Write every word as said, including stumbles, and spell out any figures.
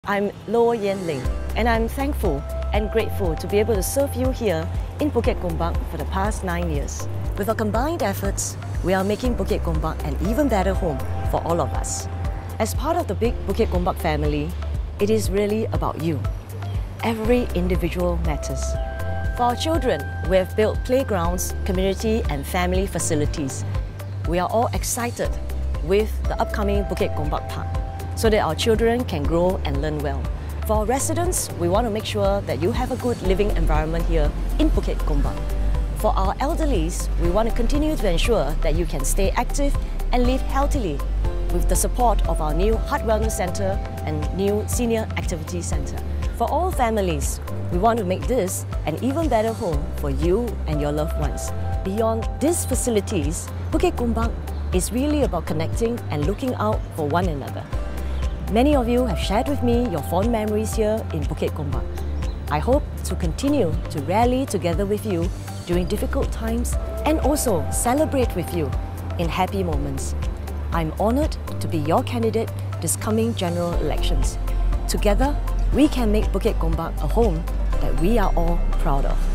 I'm Yen Ling, and I'm thankful and grateful to be able to serve you here in Bukit Gombak for the past nine years. With our combined efforts, we are making Bukit Gombak an even better home for all of us. As part of the big Bukit Gombak family, it is really about you. Every individual matters. For our children, we have built playgrounds, community and family facilities. We are all excited with the upcoming Bukit Gombak Park, so that our children can grow and learn well. For our residents, we want to make sure that you have a good living environment here in Bukit Gombak. For our elderlies, we want to continue to ensure that you can stay active and live healthily with the support of our new Heart Wellness Centre and new Senior Activity Centre. For all families, we want to make this an even better home for you and your loved ones. Beyond these facilities, Bukit Gombak is really about connecting and looking out for one another. Many of you have shared with me your fond memories here in Bukit Gombak. I hope to continue to rally together with you during difficult times and also celebrate with you in happy moments. I'm honoured to be your candidate this coming general elections. Together, we can make Bukit Gombak a home that we are all proud of.